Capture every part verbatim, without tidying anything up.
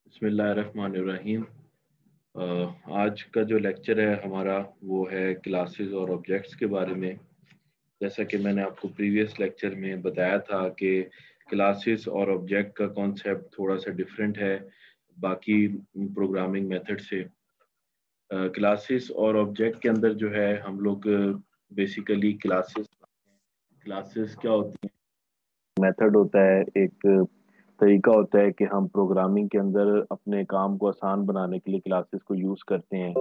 बिस्मिल्लाहिर्रहमानिर्रहीम। अ, आज का जो लेक्चर है हमारा वो है क्लासेस और ऑब्जेक्ट्स के बारे में। जैसा कि मैंने आपको प्रीवियस लेक्चर में बताया था कि क्लासेस और ऑब्जेक्ट का कॉन्सेप्ट थोड़ा सा डिफरेंट है बाकी प्रोग्रामिंग मेथड से। क्लासेस और ऑब्जेक्ट के अंदर जो है हम लोग बेसिकली क्लासेस क्लासेस क्या होती हैं, मेथड होता है, एक तरीका होता है कि हम प्रोग्रामिंग के अंदर अपने काम को आसान बनाने के लिए क्लासेस को यूज करते हैं।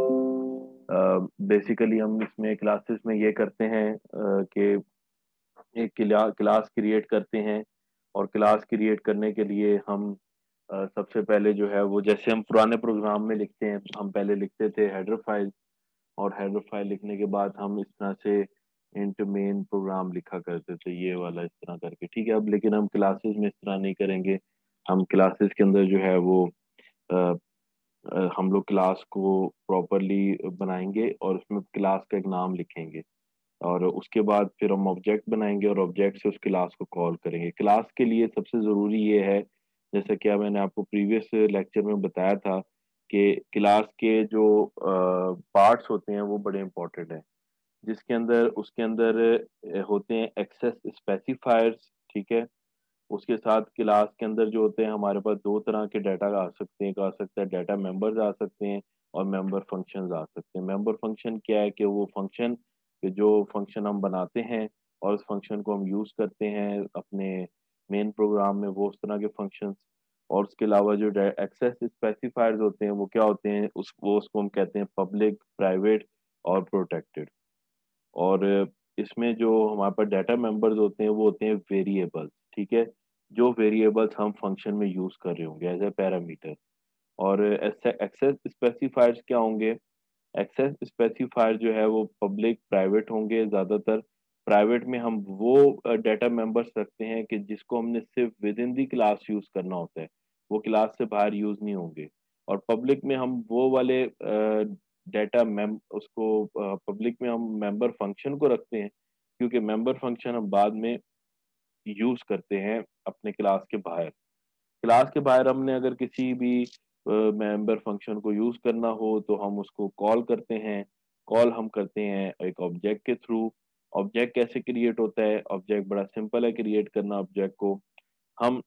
बेसिकली हम इसमें क्लासेस में ये करते हैं अ, कि एक क्ला, क्लास क्रिएट करते हैं। और क्लास क्रिएट करने के लिए हम अ, सबसे पहले जो है वो जैसे हम पुराने प्रोग्राम में लिखते हैं, हम पहले लिखते थे हेडर फाइल। और हेडर फाइल लिखने के बाद हम इस तरह से इंट मेन प्रोग्राम लिखा करते थे, ये वाला इस तरह करके। ठीक है, अब लेकिन हम क्लासेस में इस तरह नहीं करेंगे। हम क्लासेस के अंदर जो है वो अ, अ, हम लोग क्लास को प्रॉपरली बनाएंगे और उसमें क्लास का एक नाम लिखेंगे। और उसके बाद फिर हम ऑब्जेक्ट बनाएंगे और ऑब्जेक्ट से उस क्लास को कॉल करेंगे। क्लास के लिए सबसे ज़रूरी ये है, जैसा कि मैंने आपको प्रीवियस लेक्चर में बताया था, कि क्लास के जो पार्ट्स होते हैं वो बड़े इंपॉर्टेंट हैं। जिसके अंदर उसके अंदर अ, होते हैं एक्सेस स्पेसिफायर्स। ठीक है, उसके साथ क्लास के अंदर जो होते हैं हमारे पास दो तरह के डाटा आ सकते हैं। एक आ सकता है डाटा मेंबर्स आ सकते हैं और मेंबर फंक्शंस आ सकते हैं। मेंबर फंक्शन क्या है कि वो फंक्शन कि जो फंक्शन हम बनाते हैं और उस फंक्शन को हम यूज करते हैं अपने मेन प्रोग्राम में, वो उस तरह के फंक्शंस। और उसके अलावा जो एक्सेस स्पेसिफायर्स होते हैं वो क्या होते हैं, उस वो उसको हम कहते हैं पब्लिक, प्राइवेट और प्रोटेक्टेड। और इसमें जो हमारे पास डाटा मेंबर्स होते हैं वो होते हैं वेरिएबल्स। ठीक है, जो वेरिएबल्स हम फंक्शन में यूज कर रहे होंगे एज ए पैरामीटर। और एक्सेस स्पेसिफायर्स क्या होंगे? एक्सेस स्पेसिफायर जो है वो पब्लिक, प्राइवेट होंगे ज्यादातर। प्राइवेट में हम वो डाटा मेंबर्स रखते हैं कि जिसको हमने सिर्फ within the class use करना होता है, वो क्लास से बाहर यूज नहीं होंगे। और पब्लिक में हम वो वाले डाटा मेम उसको पब्लिक में हम मेंबर फंक्शन को रखते हैं, क्योंकि मेंबर फंक्शन हम बाद में यूज करते हैं अपने क्लास के बाहर। क्लास के बाहर हमने अगर किसी भी मेंबर फंक्शन को यूज करना हो तो हम उसको कॉल करते हैं। कॉल हम करते हैं एक ऑब्जेक्ट के थ्रू। ऑब्जेक्ट कैसे क्रिएट होता है? ऑब्जेक्ट बड़ा सिंपल है क्रिएट करना। ऑब्जेक्ट को हम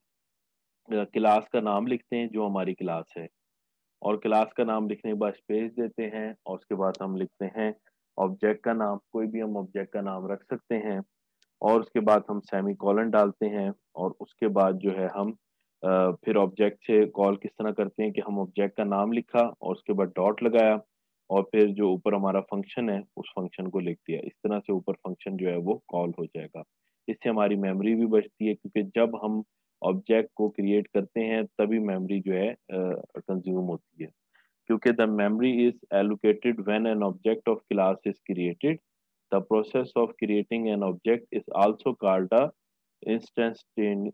क्लास का नाम लिखते हैं जो हमारी क्लास है, और क्लास का नाम लिखने के बाद स्पेस देते हैं, और उसके बाद हम लिखते हैं ऑब्जेक्ट का नाम। कोई भी हम ऑब्जेक्ट का नाम रख सकते हैं। और उसके बाद हम सेमी कॉलन डालते हैं। और उसके बाद जो है हम अ, फिर ऑब्जेक्ट से कॉल किस तरह करते हैं कि हम ऑब्जेक्ट का नाम लिखा और उसके बाद डॉट लगाया, और फिर जो ऊपर हमारा फंक्शन है उस फंक्शन को लिख दिया। इस तरह से ऊपर फंक्शन जो है वो कॉल हो जाएगा। इससे हमारी मेमोरी भी बचती है, क्योंकि जब हम ऑब्जेक्ट को क्रिएट करते हैं तभी मेमोरी जो है कंज्यूम होती है। क्योंकि the memory is allocated when an object of class is created. The process of creating an object is also called a instance.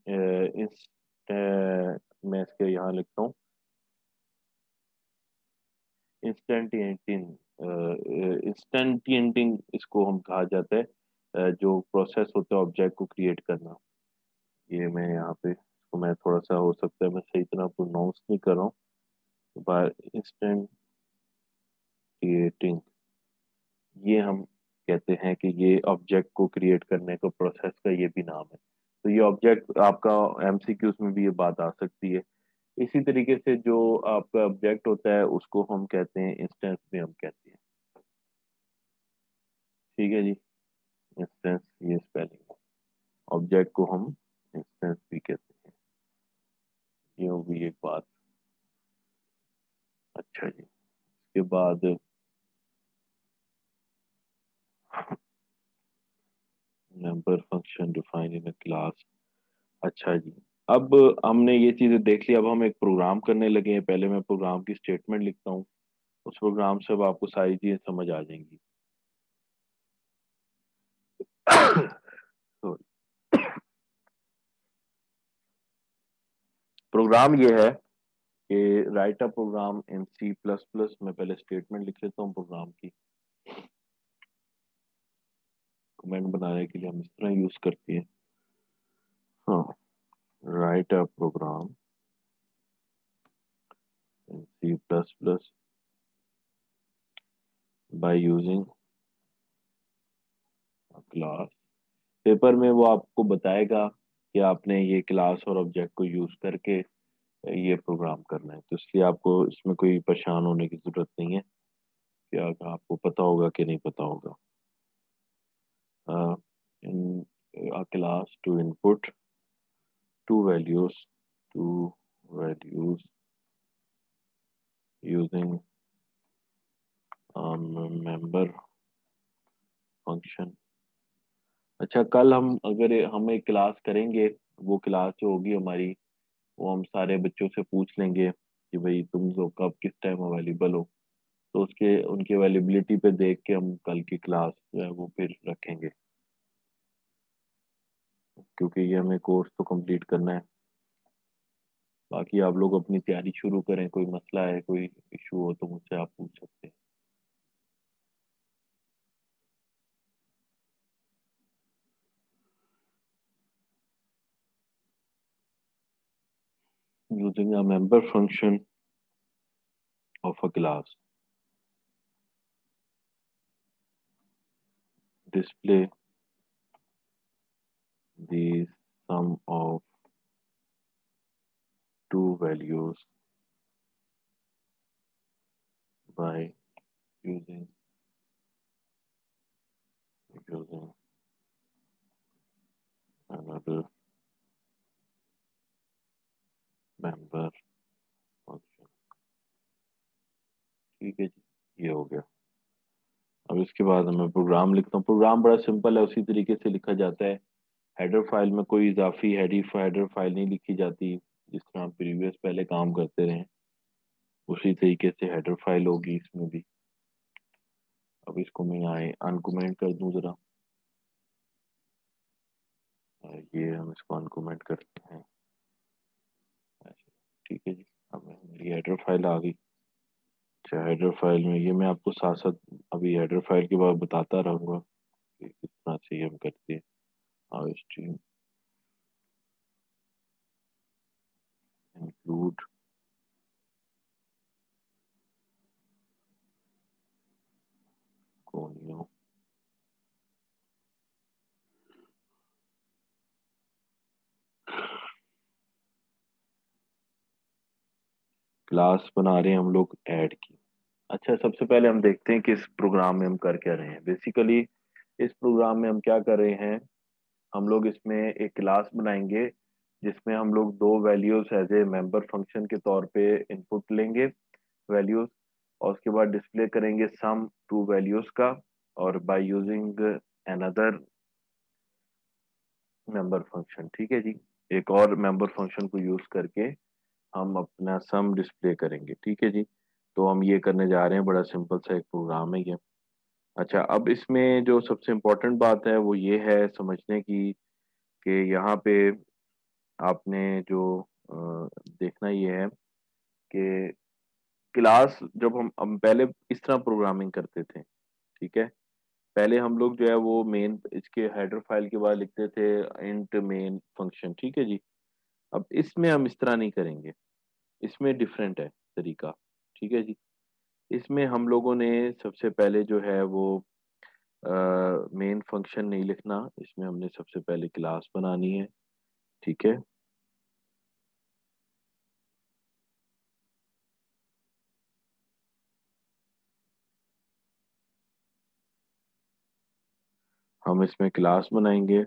मैं इसके यहाँ लिखता हूँ इंस्टेंटिएटिंग। इंस्टेंटिएटिंग इसको हम कहा जाता है, अ, जो प्रोसेस होता है ऑब्जेक्ट को क्रिएट करना। ये मैं यहाँ पे इसको मैं थोड़ा सा, हो सकता है मैं सही तरह प्रोनाउंस नहीं कर रहा हूँ, बाय इंस्टेंटिएटिंग ये हम कहते हैं कि ये ऑब्जेक्ट को क्रिएट करने का प्रोसेस का ये भी नाम है। तो ये ऑब्जेक्ट आपका एमसीक्यूज में भी ये बात आ सकती है। इसी तरीके से जो आपका ऑब्जेक्ट होता है उसको हम कहते हैं इंस्टेंस भी हम कहते हैं। ठीक है जी, इंस्टेंस ये स्पेलिंग। ऑब्जेक्ट को हम इंस्टेंस भी कहते हैं। ये होगी एक बात। अच्छा जी, इसके बाद member function define in a class. अच्छा जी, अब हमने ये चीजें देख ली। अब हम एक प्रोग्राम करने लगे हैं। पहले मैं प्रोग्राम की स्टेटमेंट लिखता हूँ, उस प्रोग्राम से अब आपको सारी चीजें समझ आ जाएंगी। Sorry। प्रोग्राम ये है कि write a program in C plus plus. मैं पहले स्टेटमेंट लिख लेता हूँ प्रोग्राम की। कमेंट बनाने के लिए हम इस तरह यूज करते हैं। हाँ, write a program C plus plus by using class. Paper में वो आपको बताएगा कि आपने ये क्लास और ऑब्जेक्ट को यूज करके ये प्रोग्राम करना है, तो इसलिए आपको इसमें कोई परेशान होने की जरूरत नहीं है कि आ- आपको पता होगा कि नहीं पता होगा। In class to input two values two values using member function. अच्छा, कल हम अगर हम एक क्लास करेंगे, वो क्लास जो होगी हमारी, वो हम सारे बच्चों से पूछ लेंगे कि भाई तुम लोग कब किस टाइम अवेलेबल हो, तो उसके उनकी अवेलेबिलिटी पे देख के हम कल की क्लास जो है वो फिर रखेंगे, क्योंकि ये हमें कोर्स तो कंप्लीट करना है। बाकी आप लोग अपनी तैयारी शुरू करें, कोई मसला है कोई इशू हो तो मुझसे आप पूछ सकते हैं। Using a member function of a class display the sum of two values by using using another member function। ठीक है जी, ये हो गया। अब इसके बाद मैं प्रोग्राम लिखता हूँ। प्रोग्राम बड़ा सिंपल है, उसी तरीके से लिखा जाता है। हेडर फाइल में कोई इजाफी हेडी हेडर फाइल नहीं लिखी जाती, जिस तरह हम प्रीवियस पहले काम करते रहे उसी तरीके से हेडर फाइल होगी इसमें भी। अब इसको मैं यहाँ अनकमेंट कर दूं जरा, ये हम इसको अनकमेंट करते हैं। ठीक है जी, अब मेरी हेडर फाइल आ गई। अच्छा, हेडर फाइल में ये मैं आपको साथ साथ अभी हेडर फाइल के बाद बताता रहूंगा कि किस तरह से ये हम करते हैं। How stream include conio class बना रहे हैं हम लोग ऐड की। अच्छा, सबसे पहले हम देखते हैं कि इस प्रोग्राम में हम कर क्या रहे हैं। बेसिकली इस प्रोग्राम में हम क्या कर रहे हैं, हम लोग इसमें एक क्लास बनाएंगे जिसमें हम लोग दो values as a member function के तौर पे इनपुट लेंगे वैल्यूज, और उसके बाद डिस्प्ले करेंगे सम टू वैल्यूज का, और by using another member function. ठीक है जी, एक और मेंबर फंक्शन को यूज करके हम अपना सम डिस्प्ले करेंगे। ठीक है जी, तो हम ये करने जा रहे हैं, बड़ा सिंपल सा एक प्रोग्राम है ये। अच्छा, अब इसमें जो सबसे इम्पोर्टेंट बात है वो ये है समझने की कि यहाँ पे आपने जो अ, देखना ये है कि क्लास जब हम हम पहले इस तरह प्रोग्रामिंग करते थे। ठीक है, पहले हम लोग जो है वो मेन इसके हेडर फाइल के बाद लिखते थे इंट मेन फंक्शन। ठीक है जी, अब इसमें हम इस तरह नहीं करेंगे, इसमें डिफरेंट है तरीका। ठीक है जी, इसमें हम लोगों ने सबसे पहले जो है वो मेन फंक्शन नहीं लिखना, इसमें हमने सबसे पहले क्लास बनानी है। ठीक है, हम इसमें क्लास बनाएंगे,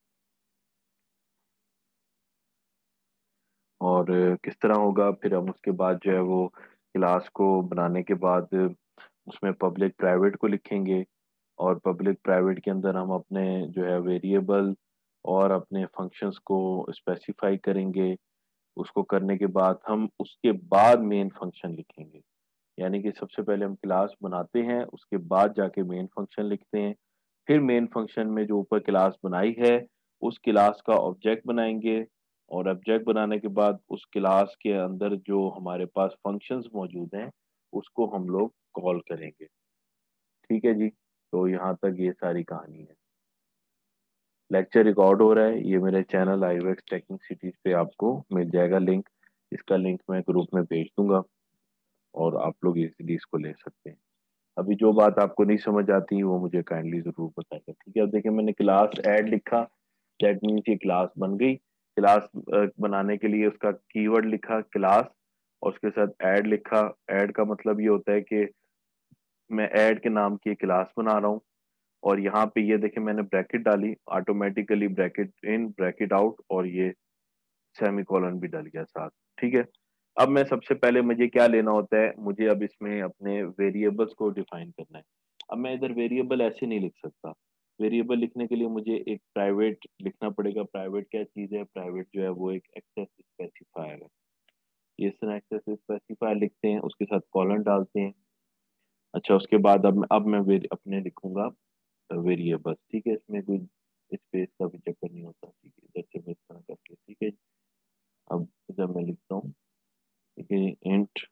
और अ, किस तरह होगा फिर हम उसके बाद जो है वो क्लास को बनाने के बाद उसमें पब्लिक प्राइवेट को लिखेंगे, और पब्लिक प्राइवेट के अंदर हम अपने जो है वेरिएबल और अपने फंक्शंस को स्पेसिफाई करेंगे। उसको करने के बाद हम उसके बाद मेन फंक्शन लिखेंगे, यानी कि सबसे पहले हम क्लास बनाते हैं, उसके बाद जाके मेन फंक्शन लिखते हैं। फिर मेन फंक्शन में जो ऊपर क्लास बनाई है उस क्लास का ऑब्जेक्ट बनाएंगे, और ऑब्जेक्ट बनाने के बाद उस क्लास के अंदर जो हमारे पास फंक्शंस मौजूद हैं उसको हम लोग कॉल करेंगे। ठीक है जी, तो यहाँ तक ये सारी कहानी है। लेक्चर रिकॉर्ड हो रहा है, ये मेरे चैनल आईवेक्स टेकिंग सिटीज पे आपको मिल जाएगा लिंक, इसका लिंक मैं ग्रुप में भेज दूंगा। और आप लोग इजीली इसको ले सकते हैं। अभी जो बात आपको नहीं समझ आती वो मुझे काइंडली जरूर बताएगा, ठीक है। अब देखिए मैंने क्लास ऐड लिखा, दैट मीन्स ये क्लास बन गई। क्लास बनाने के लिए उसका कीवर्ड लिखा क्लास, और उसके साथ ऐड लिखा। ऐड का मतलब ये होता है कि मैं ऐड के नाम की क्लास बना रहा हूँ। और यहाँ पे ये देखिए मैंने ब्रैकेट डाली, automatically bracket in bracket out, और ये सेमी कॉलन भी डल गया साथ, ठीक है। अब मैं सबसे पहले मुझे क्या लेना होता है, मुझे अब इसमें अपने वेरिएबल्स को डिफाइन करना है। अब मैं इधर वेरिएबल ऐसे नहीं लिख सकता। वेरिएबल लिखने के लिए मुझे एक प्राइवेट लिखना पड़ेगा। प्राइवेट क्या चीज़ है? प्राइवेट जो है वो एक एक्सेस स्पेसिफायर है। ये इस तरह एक्सेस स्पेसिफायर लिखते हैं, उसके साथ कॉलन डालते हैं। अच्छा, उसके बाद अब अब मैं वेर, अपने लिखूंगा वेरिएबल्स, ठीक है। इसमें कोई स्पेस का भी चक्कर नहीं होता, ठीक है। इधर से मैं इस तरह करके, ठीक है। अब इधर मैं लिखता हूँ, ठीक है, इंट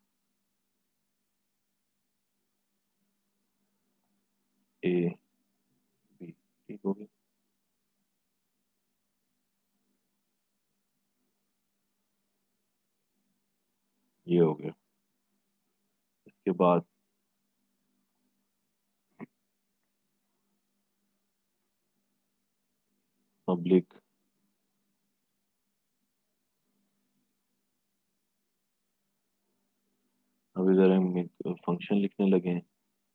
ए बी, ठीक हो गया। ये हो गया। इसके बाद पब्लिक अब इधर हम फंक्शन लिखने लगे हैं।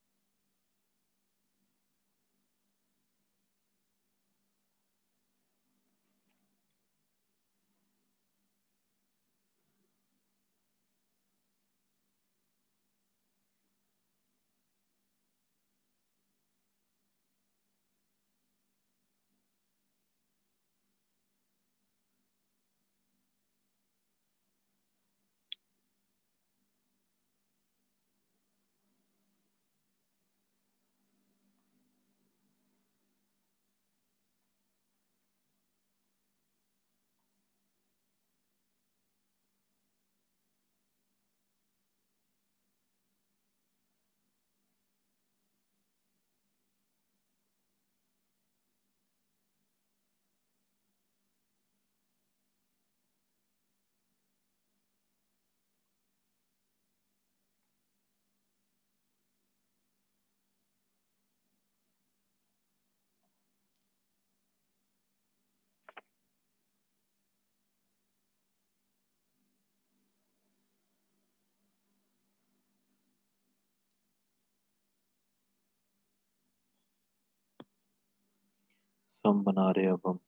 सम बना रहे हैं अब हम।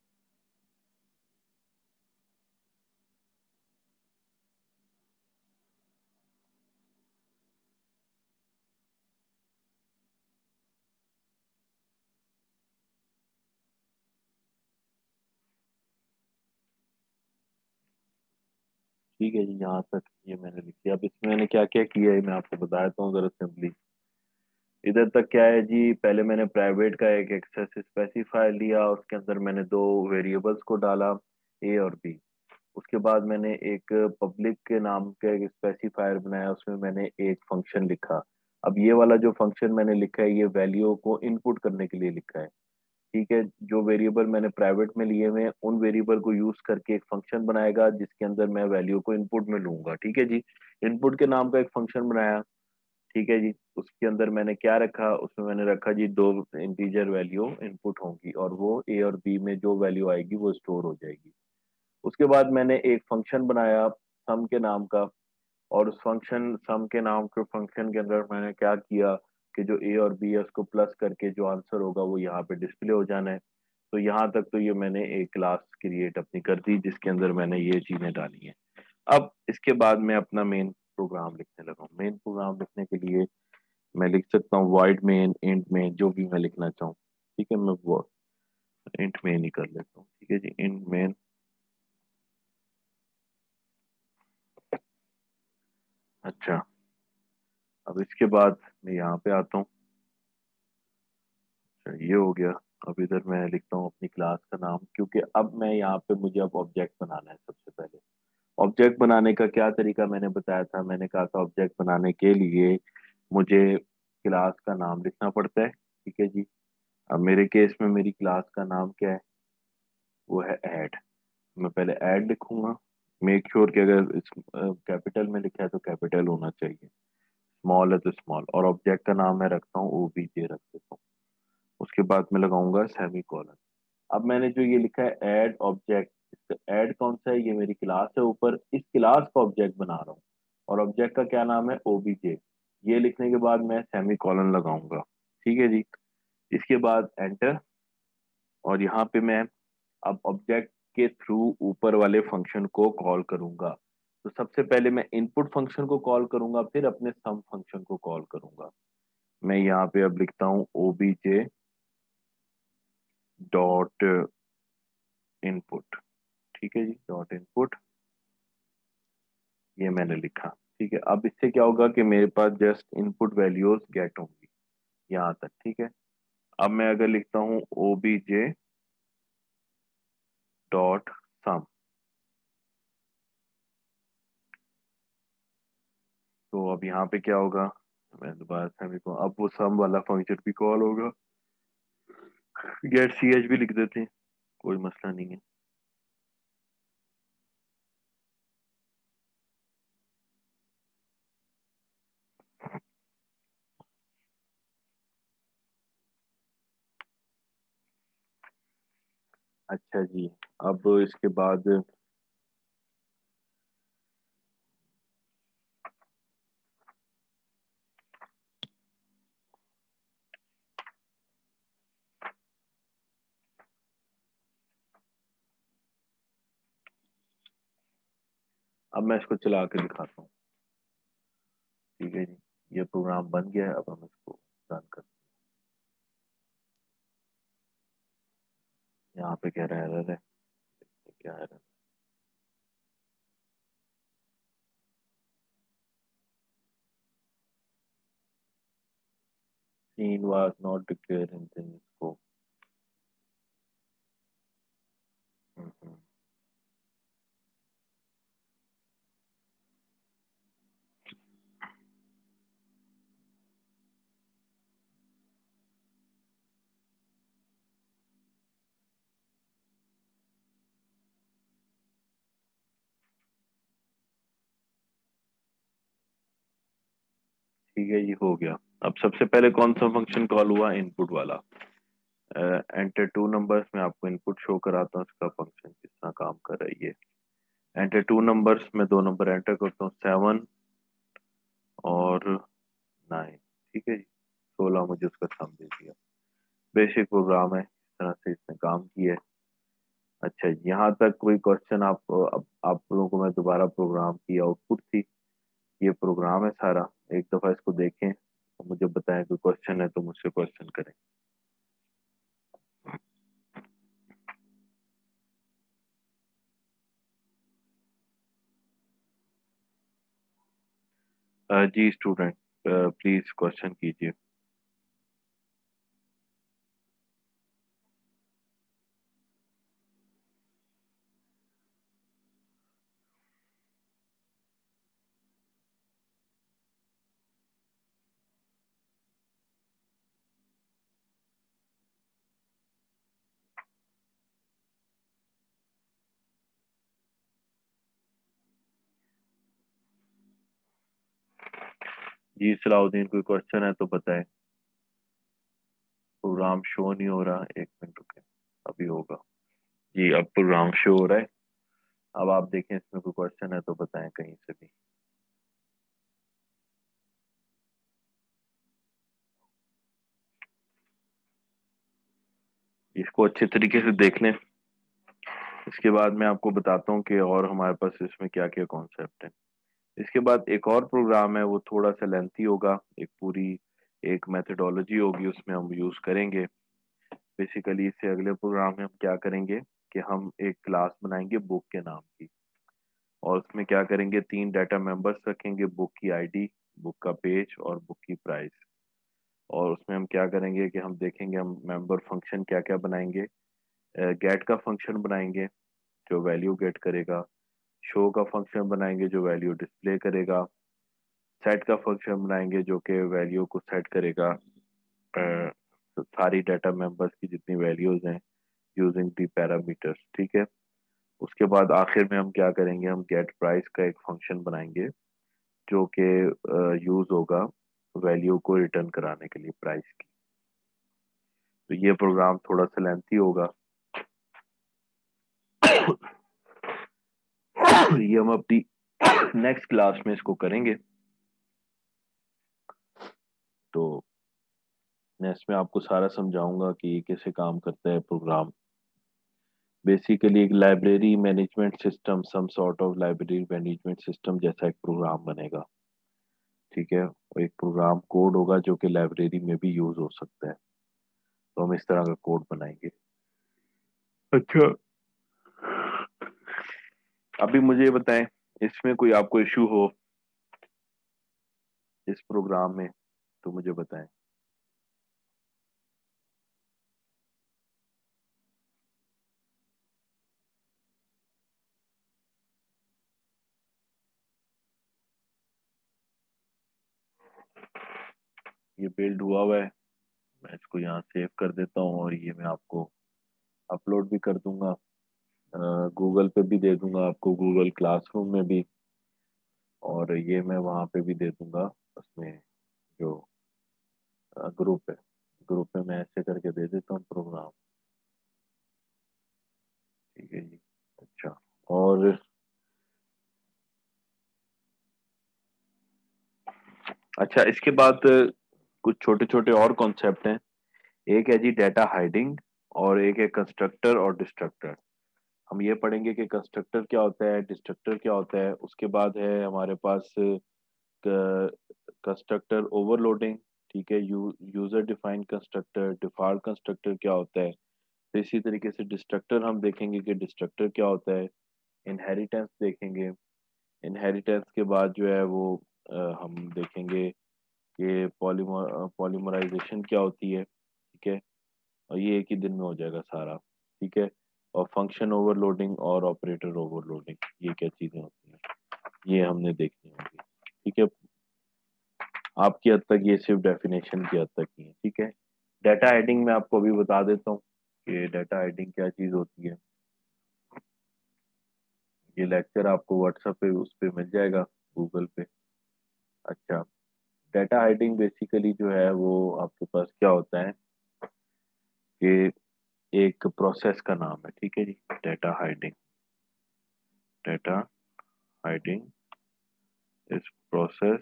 ठीक है जी, यहाँ तक ये मैंने लिख दिया। अब इसमें मैंने क्या क्या किया है मैं आपको बताता हूँ जरा सिंपली। इधर तक क्या है जी, पहले मैंने प्राइवेट का एक एक्सेस स्पेसिफायर लिया, उसके अंदर मैंने दो वेरिएबल्स को डाला, ए और बी। उसके बाद मैंने एक पब्लिक के नाम का एक स्पेसिफायर बनाया, उसमें मैंने एक फंक्शन लिखा। अब ये वाला जो फंक्शन मैंने लिखा है, ये वैल्यू को इनपुट करने के लिए लिखा है, ठीक है। जो वेरिएबल मैंने प्राइवेट में लिए हुए हैं उन वेरिएबल को यूज करके एक फंक्शन बनाएगा, जिसके अंदर मैं वैल्यू को इनपुट में लूंगा, ठीक है जी। इनपुट के नाम का एक फंक्शन बनाया, ठीक है जी। उसके अंदर मैंने क्या रखा, उसमें मैंने रखा जी दो इंटीजर वैल्यू इनपुट होंगी, और वो ए और बी में जो वैल्यू आएगी वो स्टोर हो जाएगी। उसके बाद मैंने एक फंक्शन बनाया सम के नाम का, और उस फंक्शन सम के नाम के फंक्शन के अंदर मैंने क्या किया कि जो ए और बी है उसको प्लस करके जो आंसर होगा वो यहाँ पे डिस्प्ले हो जाना है। तो यहाँ तक तो ये मैंने एक क्लास क्रिएट अपनी कर दी, जिसके अंदर मैंने ये चीजें डाली हैं। अब इसके बाद मैं अपना मेन प्रोग्राम लिखने लगा हूँ। मेन प्रोग्राम लिखने के लिए मैं लिख सकता हूँ वाइड मेन, इंट मेन, जो भी मैं लिखना चाहूँ, ठीक है। मैं वो इंट मेन ही कर लेता हूँ, ठीक है जी, इंट मेन। अच्छा, अब इसके बाद मैं यहाँ पे आता हूँ। अच्छा, ये हो गया। अब इधर मैं लिखता हूँ अपनी क्लास का नाम, क्योंकि अब मैं यहाँ पे मुझे अब ऑब्जेक्ट बनाना है सबसे पहले। ऑब्जेक्ट बनाने का क्या तरीका मैंने बताया था, मैंने कहा था ऑब्जेक्ट बनाने के लिए मुझे क्लास का नाम लिखना पड़ता है, ठीक है जी। अब मेरे केस में मेरी क्लास का नाम क्या है, वो है ऐड। मैं पहले ऐड लिखूंगा। मेक श्योर कि अगर इस कैपिटल में लिखा है तो कैपिटल होना चाहिए। स्मॉल है तो स्मॉल, और ऑब्जेक्ट का नाम मैं रखता हूँ ओबीजे रख देता हूँ। उसके बाद मैं लगाऊंगा सेमी कॉलन। अब मैंने जो ये लिखा है ऐड ऑब्जेक्ट, इसका ऐड कौन सा है, ये मेरी क्लास है ऊपर, इस क्लास का ऑब्जेक्ट बना रहा हूँ और ऑब्जेक्ट का क्या नाम है ओबीजे। ये लिखने के बाद मैं सेमी कॉलन लगाऊंगा, ठीक है जी। इसके बाद एंटर, और यहाँ पे मैं अब ऑब्जेक्ट के थ्रू ऊपर वाले फंक्शन को कॉल करूंगा। तो सबसे पहले मैं इनपुट फंक्शन को कॉल करूंगा, फिर अपने सम फंक्शन को कॉल करूंगा। मैं यहाँ पे अब लिखता हूँ ओबीजे डॉट इनपुट, ठीक है जी, डॉट इनपुट, ये मैंने लिखा। ठीक है, अब इससे क्या होगा कि मेरे पास जस्ट इनपुट वैल्यूज गेट होंगी यहाँ तक, ठीक है। अब मैं अगर लिखता हूँ ओबीजे डॉट सम, तो अब यहाँ पे क्या होगा, मैं दोबारा से को अब वो सम वाला फंक्शन भी कॉल होगा। गेट सी एच भी लिख देते हैं, कोई मसला नहीं है। अच्छा जी, अब इसके बाद अब मैं इसको चला के दिखाता हूँ, ठीक है जी। ये प्रोग्राम बन गया है, अब हम इसको रन करते हैं। यहाँ पे कह रहा है एरर है, क्या error, cin was not declare in scope. ठीक है, ये हो गया। अब सबसे पहले कौन सा फंक्शन कॉल हुआ, इनपुट वाला। एंटर टू नंबर्स में आपको इनपुट शो कराता हूँ, इसका फंक्शन किस तरह काम कर रहा है। ये एंटर टू नंबर्स में दो नंबर एंटर करता हूँ, सेवन और नाइन, ठीक है जी। सोलह मुझे उसका सम दे दिया। बेसिक प्रोग्राम है, इस तरह से इसने काम किया है। अच्छा, यहाँ तक कोई क्वेश्चन आप अब आप लोगों को मैं दोबारा प्रोग्राम की आउटपुट थी, ये प्रोग्राम है सारा, एक दफा इसको देखें तो मुझे बताएं, कोई क्वेश्चन है तो मुझसे क्वेश्चन करें। अ, जी स्टूडेंट, प्लीज क्वेश्चन कीजिए। जी सलाउद्दीन, कोई क्वेश्चन है तो बताएं। प्रोग्राम शो नहीं हो रहा, एक मिनट रुके, अभी होगा। जी अब प्रोग्राम शो हो रहा है। अब आप देखें इसमें कोई क्वेश्चन है तो बताएं कहीं से भी। इसको अच्छे तरीके से देख लें, इसके बाद मैं आपको बताता हूँ कि और हमारे पास इसमें क्या क्या कॉन्सेप्ट है। इसके बाद एक और प्रोग्राम है, वो थोड़ा सा लेंथी होगा, एक पूरी एक मेथडोलॉजी होगी, उसमें हम यूज करेंगे। बेसिकली इससे अगले प्रोग्राम में हम क्या करेंगे कि हम एक क्लास बनाएंगे बुक के नाम की, और उसमें क्या करेंगे, तीन डाटा मेंबर्स रखेंगे, बुक की आईडी, बुक का पेज और बुक की प्राइस। और उसमें हम क्या करेंगे कि हम देखेंगे हम मेंबर फंक्शन क्या क्या बनाएंगे। गेट का फंक्शन बनाएंगे जो वैल्यू गेट करेगा, शो का फंक्शन बनाएंगे जो वैल्यू डिस्प्ले करेगा, सेट का फंक्शन बनाएंगे जो कि वैल्यू को सेट करेगा, अ, सारी डाटा मेंबर्स की जितनी वैल्यूज हैं यूजिंग दी पैरामीटर्स, ठीक है। उसके बाद आखिर में हम क्या करेंगे, हम गेट प्राइस का एक फंक्शन बनाएंगे जो कि यूज होगा वैल्यू को रिटर्न कराने के लिए प्राइस की। तो ये प्रोग्राम थोड़ा सा लेंथी होगा। ये हम अपनी नेक्स्ट क्लास में इसको करेंगे। तो मैं इसमें आपको सारा समझाऊंगा कि ये कैसे काम करता है प्रोग्राम। बेसिकली एक library management system, some sort of library management system जैसा एक प्रोग्राम बनेगा। ठीक है, और एक प्रोग्राम कोड होगा जो कि लाइब्रेरी में भी यूज हो सकता है। तो हम इस तरह का कोड बनाएंगे। अच्छा, अभी मुझे ये बताएं, इसमें कोई आपको इशू हो इस प्रोग्राम में तो मुझे बताएं। ये बिल्ड हुआ हुआ है, मैं इसको यहाँ सेव कर देता हूँ और ये मैं आपको अपलोड भी कर दूंगा, गूगल पे भी दे दूंगा आपको, गूगल क्लासरूम में भी, और ये मैं वहाँ पे भी दे दूंगा उसमें जो ग्रुप है। ग्रुप में मैं ऐसे करके दे देता हूँ प्रोग्राम। ठीक है जी। अच्छा, और अच्छा इसके बाद कुछ छोटे छोटे और कॉन्सेप्ट हैं। एक है जी डाटा हाइडिंग, और एक है कंस्ट्रक्टर और डिस्ट्रक्टर। हम ये पढ़ेंगे कि कंस्ट्रक्टर क्या होता है, डिस्ट्रक्टर क्या होता है। उसके बाद है हमारे पास कंस्ट्रक्टर ओवरलोडिंग। ठीक है, यू user defined constructor, default constructor क्या होता है। तो इसी तरीके से डिस्ट्रक्टर हम देखेंगे कि डिस्ट्रक्टर क्या होता है। इनहेरिटेंस देखेंगे। इनहेरिटेंस के बाद जो है वो अ, हम देखेंगे कि पॉलीमर पॉलीमराइजेशन क्या होती है। ठीक है, और ये एक ही दिन में हो जाएगा सारा। ठीक है, और फंक्शन ओवरलोडिंग और ऑपरेटर ओवरलोडिंग, ये क्या चीजें होती हैं ये हमने देखनी होगी। ठीक है, आपकी हद तक ये सिर्फ डेफिनेशन की हद तक ही है। ठीक है, डाटा हेडिंग में आपको अभी बता देता हूँ कि डाटा हेडिंग क्या चीज होती है। ये लेक्चर आपको व्हाट्सएप पे उस पे मिल जाएगा, गूगल पे। अच्छा, डाटा हाइडिंग बेसिकली जो है वो आपके पास क्या होता है कि एक प्रोसेस का नाम है। ठीक है जी, data hiding. Data hiding is process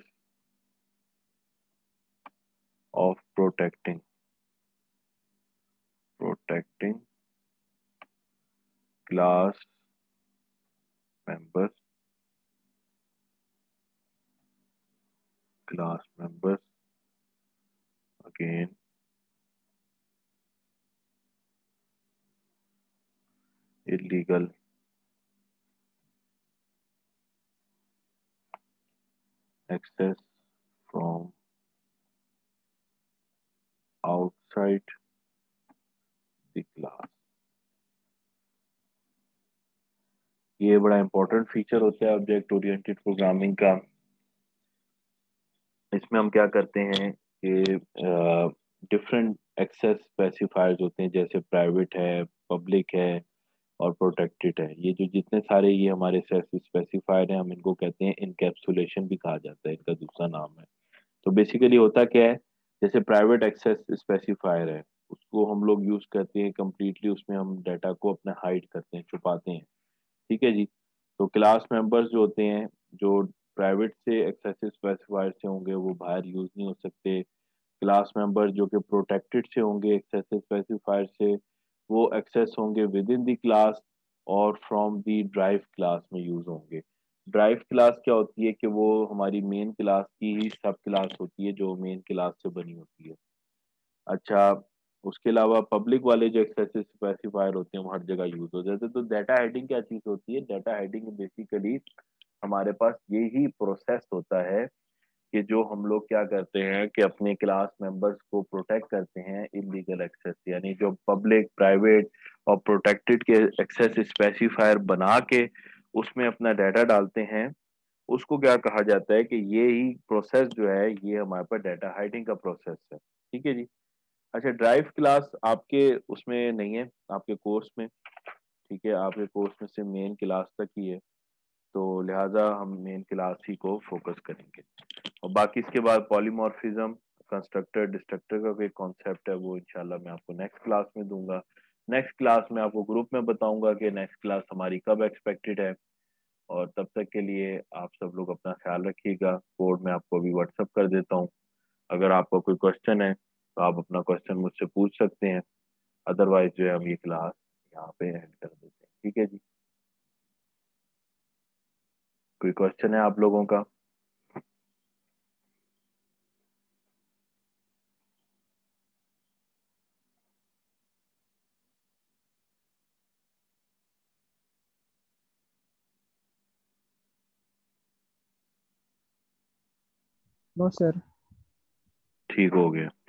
of protecting protecting class members class members again illegal access from outside the class। ये बड़ा इंपॉर्टेंट फीचर होता है ऑब्जेक्ट ओरिएंटेड प्रोग्रामिंग का। इसमें हम क्या करते हैं कि डिफरेंट एक्सेस स्पेसिफायर्स होते हैं, जैसे प्राइवेट है, पब्लिक है और प्रोटेक्टेड है। ये जो जितने सारे ये हमारे स्पेसिफायर हैं, हम इनको कहते हैं इनकैप्सुलेशन भी कहा जाता है, इनका दूसरा नाम है। तो बेसिकली होता क्या है, जैसे प्राइवेट एक्सेस स्पेसिफायर है, उसको हम लोग यूज करते हैं कंप्लीटली, उसमें हम डाटा को अपना हाइड करते हैं, छुपाते हैं। ठीक है जी। तो क्लास मेंबर्स जो होते हैं, जो प्राइवेट से एक्सेस स्पेसिफायर से होंगे, वो बाहर यूज नहीं हो सकते। क्लास मेंबर जो कि प्रोटेक्टेड से होंगे एक्सेस स्पेसिफायर से, वो एक्सेस होंगे विद इन द क्लास और फ्रॉम द ड्राइव क्लास में यूज होंगे। ड्राइव क्लास क्या होती है कि वो हमारी मेन क्लास की ही सब क्लास होती है, जो मेन क्लास से बनी होती है। अच्छा, उसके अलावा पब्लिक वाले जो एक्सेस स्पेसिफायर होते हैं वो हर जगह यूज हो जाते हैं। तो डाटा हेडिंग क्या चीज होती है, डाटा हेडिंग बेसिकली हमारे पास यही प्रोसेस होता है कि जो हम लोग क्या करते हैं कि अपने क्लास मेंबर्स को प्रोटेक्ट करते हैं इलीगल एक्सेस, यानी जो पब्लिक, प्राइवेट और प्रोटेक्टेड के एक्सेस स्पेसिफायर बना के उसमें अपना डाटा डालते हैं, उसको क्या कहा जाता है कि ये ही प्रोसेस जो है ये हमारे पास डाटा हाइडिंग का प्रोसेस है। ठीक है जी। अच्छा, ड्राइव क्लास आपके उसमें नहीं है, आपके कोर्स में। ठीक है, आपके कोर्स में से मेन क्लास तक ही है। तो लिहाजा हम मेन क्लास ही को फोकस करेंगे। और बाकी इसके बाद पॉलीमॉर्फिज्म, कंस्ट्रक्टर डिस्ट्रक्टर का कोई कॉन्सेप्ट है वो इंशाल्लाह मैं आपको नेक्स्ट क्लास में दूंगा। नेक्स्ट क्लास में आपको ग्रुप में बताऊंगा कि नेक्स्ट क्लास हमारी कब एक्सपेक्टेड है। और तब तक के लिए आप सब लोग अपना ख्याल रखिएगा। कोड मैं आपको अभी व्हाट्सअप कर देता हूँ। अगर आपका कोई क्वेश्चन है तो आप अपना क्वेश्चन मुझसे पूछ सकते हैं। अदरवाइज जो है हम ये क्लास यहाँ पे एंड कर देते हैं। ठीक है जी, कोई क्वेश्चन है आप लोगों का? No sir. ठीक हो गया।